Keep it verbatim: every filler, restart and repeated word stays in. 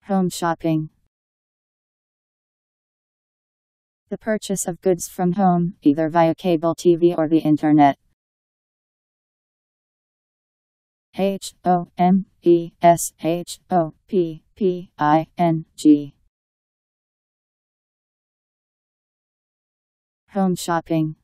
Home shopping. The purchase of goods from home, either via cable T V or the internet. H O M E S H O P P I N G. Home shopping.